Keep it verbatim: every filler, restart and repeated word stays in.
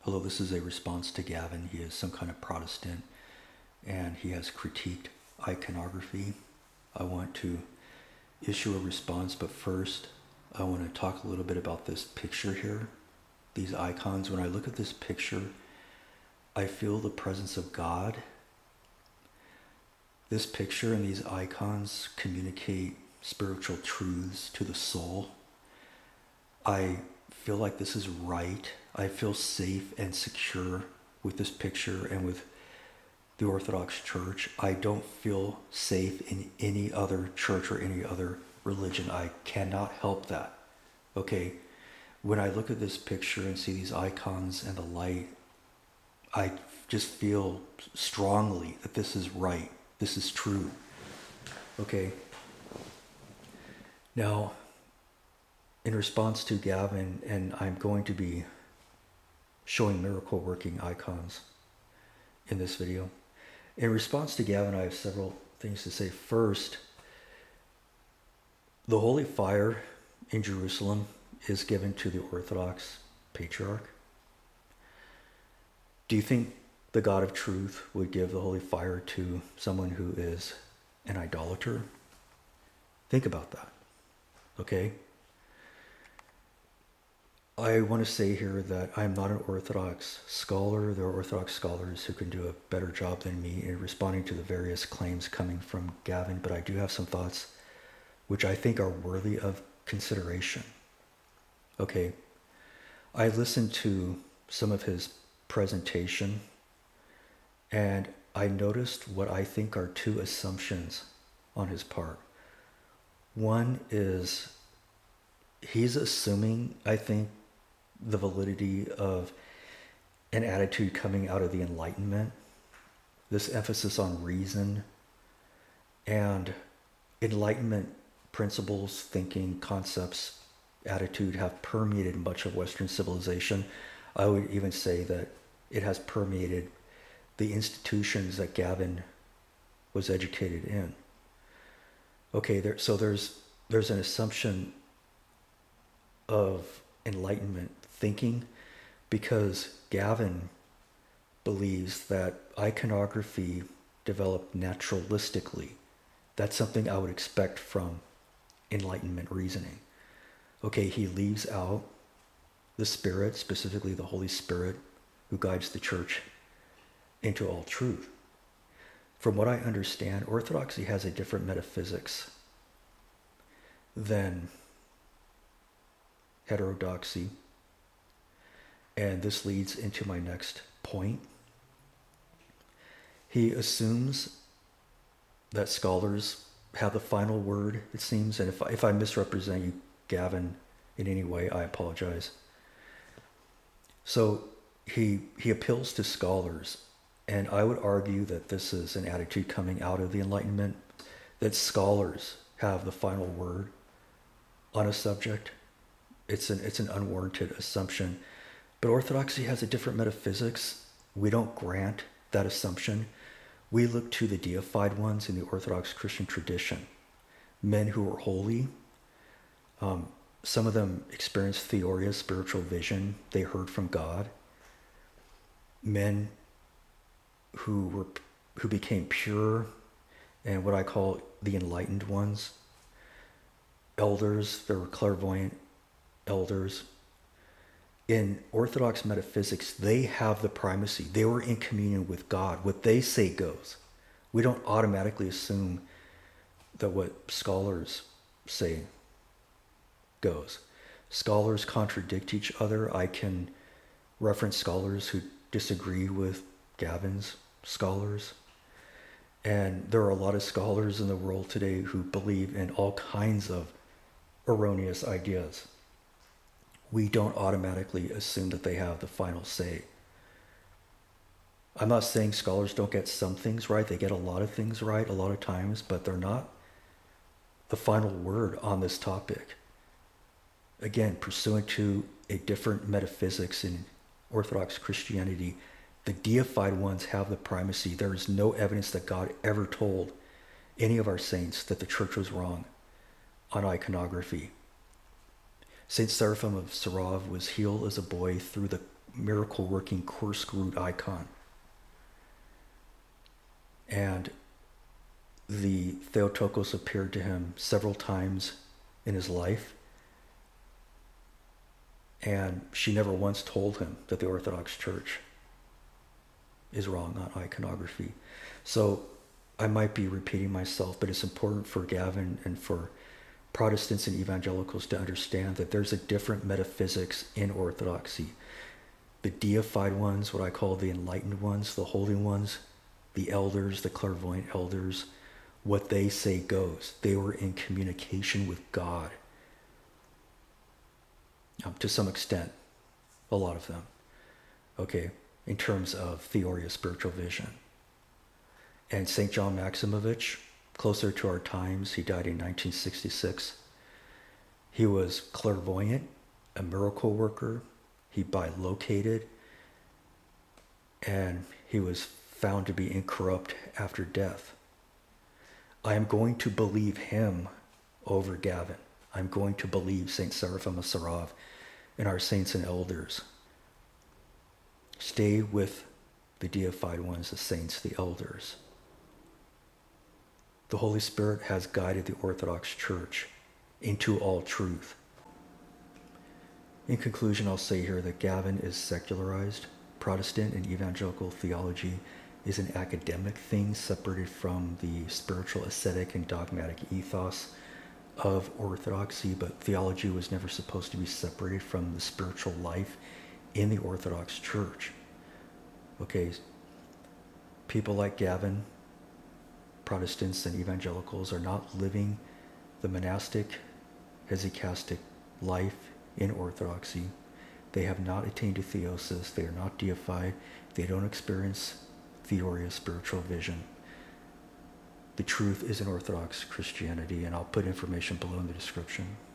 Hello, this is a response to Gavin. He is some kind of Protestant and he has critiqued iconography. I want to issue a response, but first I want to talk a little bit about this picture here. These icons, when I look at this picture, I feel the presence of God. This picture and these icons communicate spiritual truths to the soul. I feel like this is right. I feel safe and secure with this picture and with the Orthodox Church. I don't feel safe in any other church or any other religion. I cannot help that. Okay? When I look at this picture and see these icons and the light, I just feel strongly that this is right. This is true. Okay? Now, in response to Gavin, and I'm going to be showing miracle working icons in this video. In response to Gavin, I have several things to say. First, the holy fire in Jerusalem is given to the Orthodox Patriarch. Do you think the God of truth would give the holy fire to someone who is an idolater? Think about that, okay? I want to say here that I'm not an Orthodox scholar. There are Orthodox scholars who can do a better job than me in responding to the various claims coming from Gavin, but I do have some thoughts which I think are worthy of consideration. Okay, I listened to some of his presentation and I noticed what I think are two assumptions on his part. One is he's assuming, I think, the validity of an attitude coming out of the Enlightenment, this emphasis on reason and Enlightenment principles, thinking, concepts, attitude have permeated much of Western civilization. I would even say that it has permeated the institutions that Gavin was educated in. Okay, there, so there's there's an assumption of Enlightenment thinking because Gavin believes that iconography developed naturalistically. That's something I would expect from Enlightenment reasoning. Okay, he leaves out the Spirit, specifically the Holy Spirit, who guides the church into all truth. From what I understand, Orthodoxy has a different metaphysics than heterodoxy. And this leads into my next point. He assumes that scholars have the final word, it seems, and if, if I misrepresent you, Gavin, in any way, I apologize. So he, he appeals to scholars, and I would argue that this is an attitude coming out of the Enlightenment, that scholars have the final word on a subject. It's an, it's an unwarranted assumption. But Orthodoxy has a different metaphysics. We don't grant that assumption. We look to the deified ones in the Orthodox Christian tradition. Men who were holy. Um, some of them experienced Theoria, spiritual vision. They heard from God. Men who were who became pure and what I call the enlightened ones. Elders, there were clairvoyant elders. In Orthodox metaphysics, they have the primacy. They were in communion with God. What they say goes. We don't automatically assume that what scholars say goes. Scholars contradict each other. I can reference scholars who disagree with Gavin's scholars. And there are a lot of scholars in the world today who believe in all kinds of erroneous ideas. We don't automatically assume that they have the final say. I'm not saying scholars don't get some things right. They get a lot of things right a lot of times, but they're not the final word on this topic. Again, pursuant to a different metaphysics in Orthodox Christianity, the deified ones have the primacy. There is no evidence that God ever told any of our saints that the church was wrong on iconography. Saint Seraphim of Sarov was healed as a boy through the miracle-working, corkscrewed icon. And the Theotokos appeared to him several times in his life, and she never once told him that the Orthodox Church is wrong on iconography. So I might be repeating myself, but it's important for Gavin and for Protestants and evangelicals to understand that there's a different metaphysics in Orthodoxy. The deified ones, what I call the enlightened ones, the holy ones, the elders, the clairvoyant elders, what they say goes. They were in communication with God. Um, to some extent, a lot of them, okay, in terms of Theoria, spiritual vision. And Saint John Maximovich, closer to our times, he died in nineteen sixty-six. He was clairvoyant, a miracle worker. He bilocated, and he was found to be incorrupt after death. I am going to believe him over Gavin. I'm going to believe Saint Seraphim of Sarov and our saints and elders. Stay with the deified ones, the saints, the elders. The Holy Spirit has guided the Orthodox Church into all truth. In conclusion, I'll say here that Gavin is secularized. Protestant and evangelical theology is an academic thing separated from the spiritual, ascetic, and dogmatic ethos of Orthodoxy, but theology was never supposed to be separated from the spiritual life in the Orthodox Church. Okay, people like Gavin, Protestants and evangelicals, are not living the monastic, hesychastic life in Orthodoxy. They have not attained to theosis. They are not deified. They don't experience Theoria, spiritual vision. The truth is in Orthodox Christianity, and I'll put information below in the description.